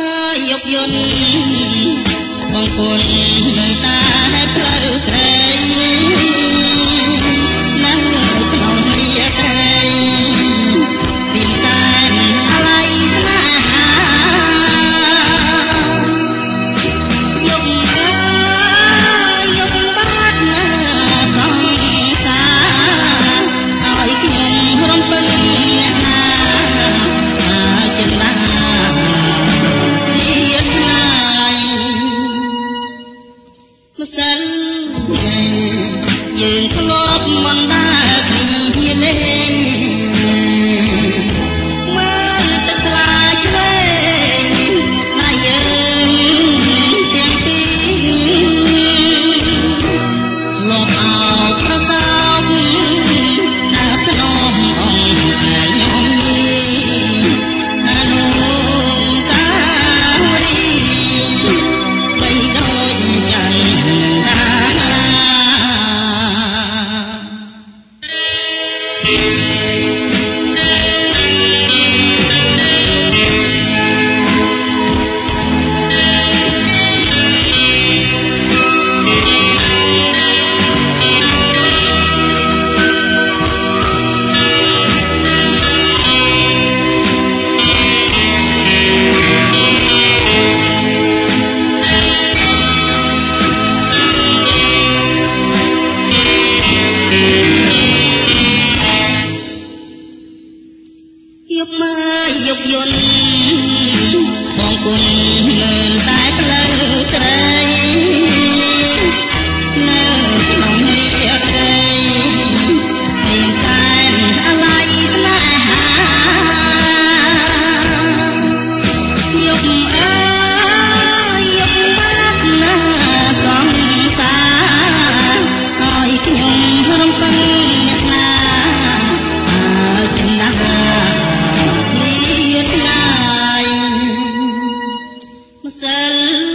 យកយន្តបងគុណនៅតាផ្លូវស្រីនៅក្នុងរាត្រីពីសែនអាឡ័យស្នេហាយកយកបាត់ណាសង្សារឲ្យខ្ញុំរំពឹងអ្នកណាចិនដាម្សិលយើងធ្លាប់មិនដើរគ្នាលេងមើលទឹកថ្លាឆ្វេងដៃយើងទាំងពីរធ្លាប់អោបប្រសោបដើរធ្នមអង្គអាញោមញីអនុសាវរីយ៍បីដូចច័ន្ទយកយន្តបងគុណមើលតែផ្លូវស្រីនៅក្នុងរាត្រីព្រាមសែនអាឡ័យស្នេហាយកអើយយកបាត់ណាសង្សារឲ្យខ្ញុំរំពឹងអ្នកណាចិនដាម្សិល